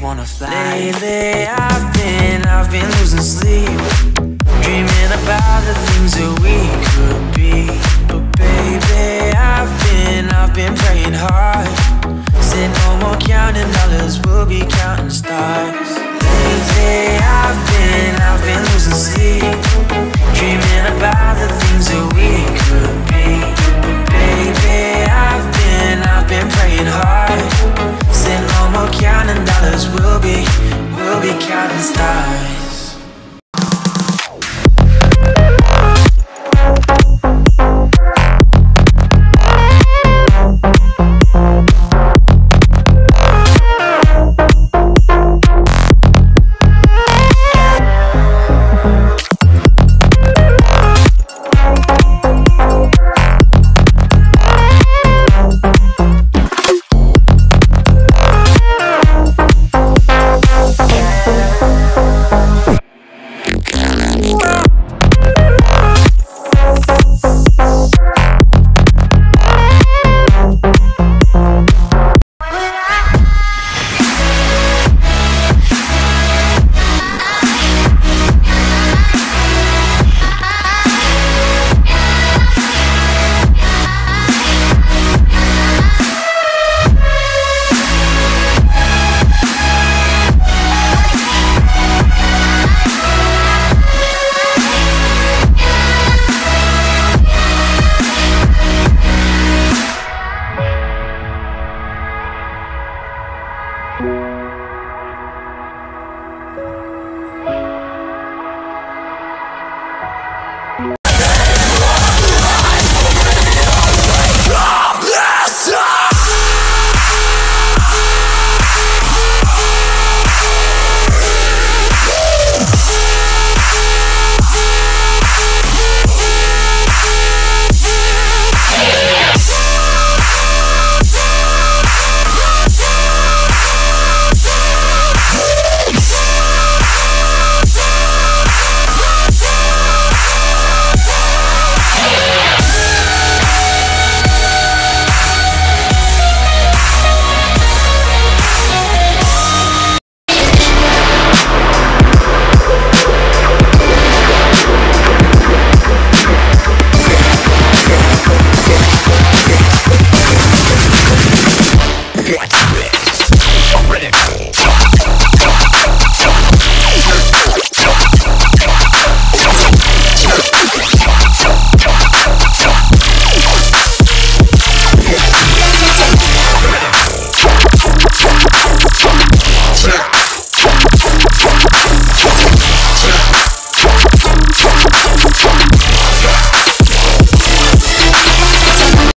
wanna fly. Lately I've been losing sleep, dreaming about the things that we could be. But baby, I've been praying hard. Said no more counting dollars, we'll be counting stars. Lately I've been losing sleep, dreaming about the things that we could be. But baby, I've been praying hard. Said no more counting dollars, we'll be